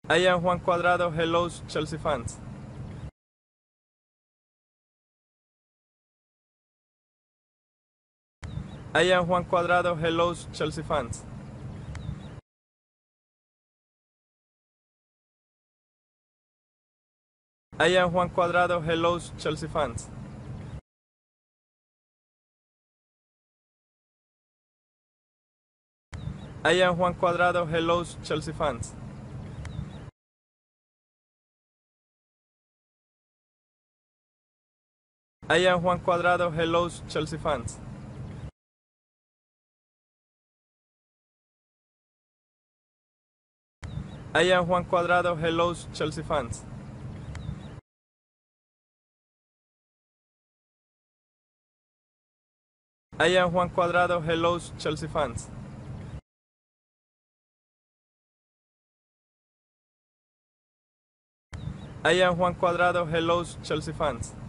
I am Juan Cuadrado. Hello, Chelsea fans. I am Juan Cuadrado. Hello, Chelsea fans. I am Juan Cuadrado. Hello, Chelsea fans. I am Juan Cuadrado. Hello, Chelsea fans. I am Juan Cuadrado. Hello, Chelsea fans. I am Juan Cuadrado. Hello, Chelsea fans. I am Juan Cuadrado. Hello, Chelsea fans. I am Juan Cuadrado. Hello, Chelsea fans.